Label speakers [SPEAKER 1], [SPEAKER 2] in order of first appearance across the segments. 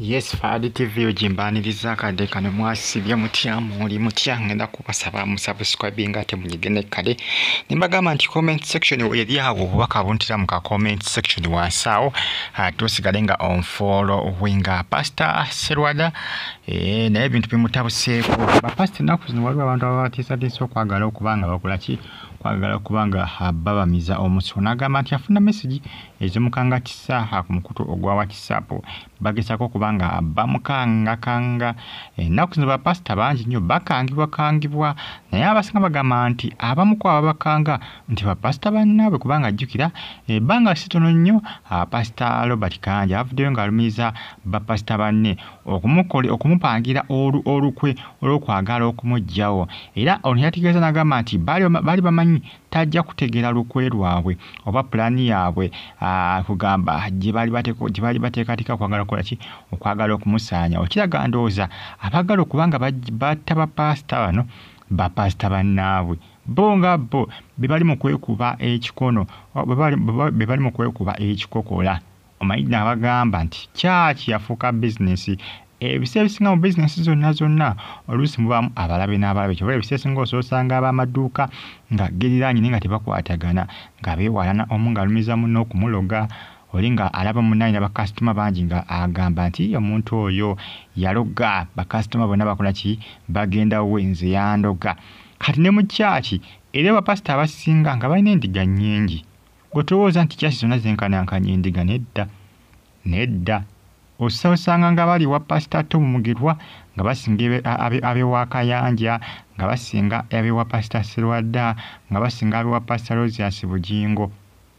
[SPEAKER 1] Yes, Fadi TV ojimbaniriza kade kano mwasibye mutya muli mutya ngenda kubasaba musubscribing ate munyigene kade nimbagamba nti comment section yeri awo bubaka buntira mu comment section wansawo tusigale nga on follow winga Pastor Serwada naye ebintu bimutabuseeko ba pastor nakuzino waliwo abantu abatisa okwagala okubanga bakola ki kwagala kubanga babamiza omuso nagamba nti afuna message ezimukanga kisa ku mukutu ogwa WhatsApp bagesako kubanga bamukanga nakuzino ba pastor bangi nnyo bakangibwa naye abasinga bagamba nti abamu kwa abakanga nti ba pastor bannaabwe kubanga ajjukira banga sitono nnyo Pastor Robert Kanja avuddeyo ng'alumiza ba pastor banne okumupangira olukwe olw'okwagala okumugyawo era ono yategeeza n'agamba nti bali bamanyi tajja kutegeera lukwe lwabwe oba pulaani yaabwe kugamba gye bali bateekateeka okwagala kukola ki okwagala okumusaanya okiraga ndowooza abagala okubanga batta bapasita bano bapasita bannaabwe bo nga bo be bali mu kwekuba ekikono be bali mu kwekuba ekikokola omanyi n'abagamba nti kyaki yafuuka bizinesi ebiseera ebisinga mu bizinesi zonna oluusi mubamu abalabe n'abalabe kyobula ebiseera ebisinga osanga ab'amaduuka nga geriraanye naye nga tebakwatagana nga beewalana omu ng'alumiza munno okumuloga oli nga alaba munnaye n'abakasitoma bangi nga agamba nti omuntu oyo yaloga bakasitoma bonna bakola ki bagenda wenze yandoga kati ne mu kyaki era abapasita abasinga nga balina endiga nnyingi gwe tolowooza nti kyaki zonna zenkanankanya endiga nedda osanga nga bali wa Pastor Tom Mugirwa nga basinga abewa Kayanja nga basinga abewa Pastor Serwada nga basinga abewa Pastor Rosias Bugingo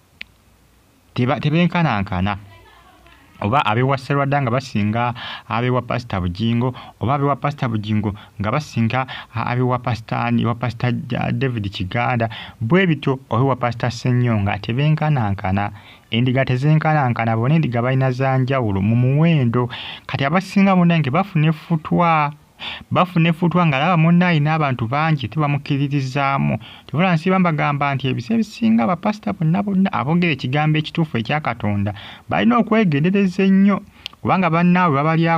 [SPEAKER 1] tebenkanankana oba abewa Serwada nga basinga abewa Pastor Bugingo oba abewa Pastor Bugingo nga basinga abewa Pastor David Kiganda bwe bityo obewa Pastor Senyonga tebenkanankana endiga tezenkanankana bona endiga balina za njawulo mu muwendo kati abasinga munnange bafuna effutwa nga laba munnaye n'abantu bangi tebamukiririzaamu tebula nsiba mbagamba nti ebiseera ebisinga abapasita bonna aboogera ekigambo ekituufu ekya Katonda balina okwegendereza ennyo kubanga bannaabwe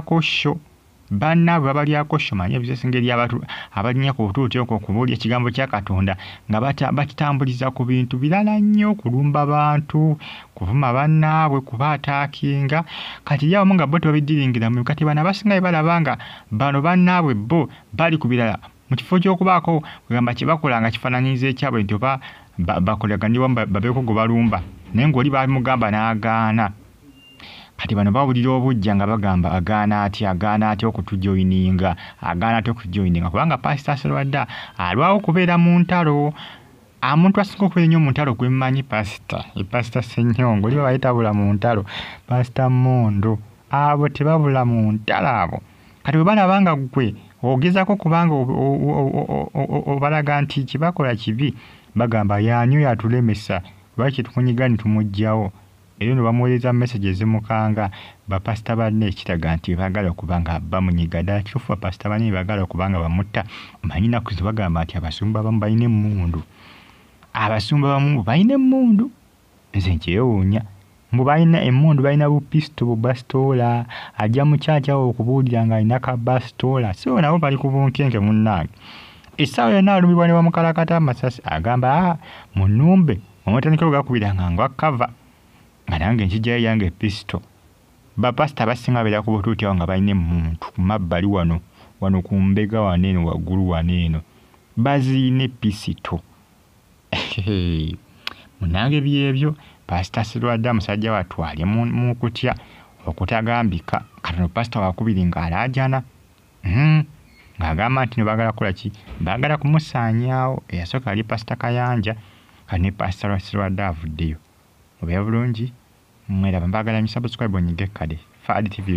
[SPEAKER 1] babalyako sho manyi ebiseera eri abantu abalinnya ku butuuti okwo okubuulya ekigambo kya Katonda nga bakitambuliza ku bintu birala nnyo kulumba bantu kuvuma bannaabwe kubaataakinga kati yawamu nga bo tebabidiringiramu kati bano abasinga balaba nga bano bannaabwe bo bali ku birala mu kifo ky'okubaako kugamba kye bakola nga kifaananyiriza ekyabwe nti oba bakolaganiwa babeeko gwe balumba naye ng'oli bamugamba n'agaana kati bano bawulira obujja nga bagamba agaana atya okutujoyininga kubanga Pastor Serwada alwawo kubeera mu ntalo omuntu asinga okubeera ennyo mu ntalo gwe mmanyi Pastor Senyongo oli babayitabula mu ntalo Pastor Mondo abo tebabula mu ntalo abo kati bwe balaba nga gwe ogezako kubanga obalaga nti kibakola kibi bagamba yaanyo yatulemesa lwaki tukunyiga ne tumugyawo era ne bamuweereza message ezimukanga bapasita banne ekiraga nti baagala okuba nga bamunyiga ddala kituufu bapasita banne baagala okuba nga bamutta manyi naku bagamba nti abasumba abamu balina emmundu nze nkyewuunya mbu balina emmundu balina bupisito bubasitoola ajja mukyakyawo okubuulira nga alina kabasitoola so nabo bali ku bunkenke munnange essaawa yonna alumibwa ne bamukalakata amasasi agamba munnumbe omutandika ogakubiranga ng'akava nga nange nkijjayo yange episito bapasita basinga babeera ku butuuti awo nga balina emmuntu ku mabbali wano ku mbega waneeno waggulu waneeno baziina episito munange byebyo Pastor Serwada musajja watwalye mu kutya okutagambika katono pasita wakubiri ng'alaajana ng'agamba nti ne baagala kukola ki baagala kumusaanyaawo eyasooka ali Pastor Kayanja kati ne Pastor Serwada avuddeyo obeera bulungi mweraba mbagala subscribe onyige kade Fadi TV